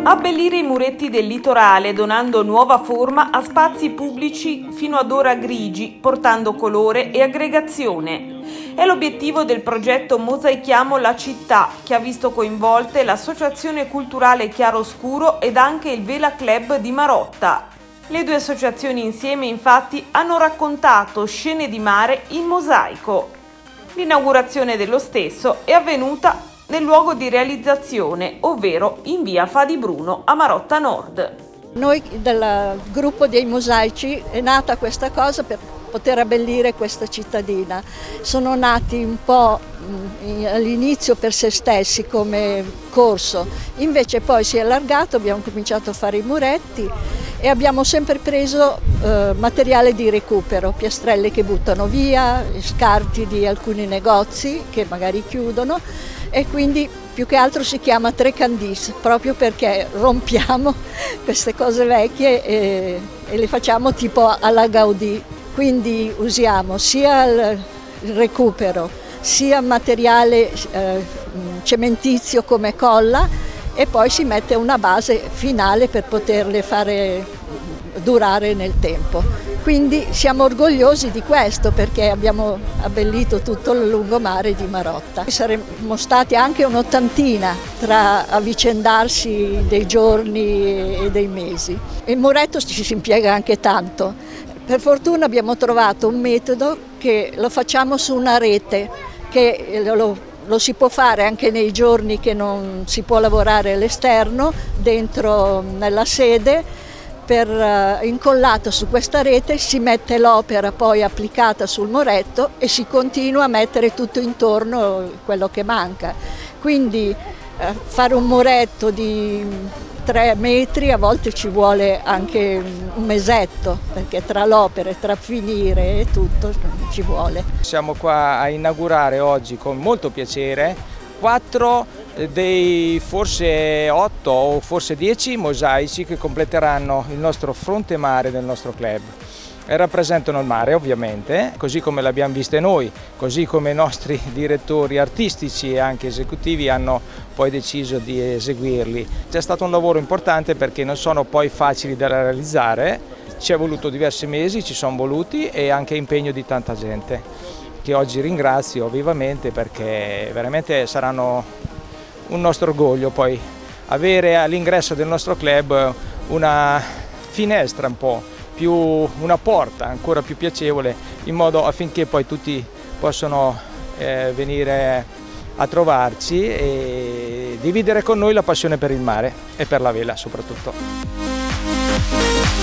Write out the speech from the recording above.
Abbellire i muretti del litorale donando nuova forma a spazi pubblici fino ad ora grigi, portando colore e aggregazione. È l'obiettivo del progetto Mosaichiamo la città, che ha visto coinvolte l'Associazione Culturale Chiaroscuro ed anche il Vela Club di Marotta. Le due associazioni insieme infatti hanno raccontato scene di mare in mosaico. L'inaugurazione dello stesso è avvenuta nel luogo di realizzazione, ovvero in via Fadi Bruno a Marotta Nord. Noi del gruppo dei mosaici è nata questa cosa per poter abbellire questa cittadina. Sono nati un po' all'inizio per se stessi come corso, invece poi si è allargato, abbiamo cominciato a fare i muretti e abbiamo sempre preso materiale di recupero, piastrelle che buttano via, scarti di alcuni negozi che magari chiudono, e quindi più che altro si chiama trecandis, proprio perché rompiamo queste cose vecchie e le facciamo tipo alla Gaudì. Quindi usiamo sia il recupero, sia materiale cementizio come colla, e poi si mette una base finale per poterle fare durare nel tempo. Quindi siamo orgogliosi di questo, perché abbiamo abbellito tutto il lungomare di Marotta. Saremmo stati anche un'ottantina tra avvicendarsi dei giorni e dei mesi. Il muretto ci si impiega anche tanto. Per fortuna abbiamo trovato un metodo che lo facciamo su una rete, che lo si può fare anche nei giorni che non si può lavorare all'esterno, dentro nella sede. Incollato su questa rete si mette l'opera poi applicata sul muretto e si continua a mettere tutto intorno quello che manca. Quindi fare un muretto di 3 metri a volte ci vuole anche un mesetto, perché tra l'opera e tra finire e tutto ci vuole. Siamo qua a inaugurare oggi con molto piacere 4 dei forse 8 o forse 10 mosaici che completeranno il nostro fronte mare del nostro club. E rappresentano il mare ovviamente, così come l'abbiamo viste noi, così come i nostri direttori artistici e anche esecutivi hanno poi deciso di eseguirli. C'è stato un lavoro importante perché non sono poi facili da realizzare, ci è voluto diversi mesi, ci sono voluti, e anche impegno di tanta gente, che oggi ringrazio vivamente, perché veramente saranno un nostro orgoglio poi avere all'ingresso del nostro club una finestra un po' più, una porta ancora più piacevole, in modo affinché poi tutti possano venire a trovarci e dividere con noi la passione per il mare e per la vela soprattutto.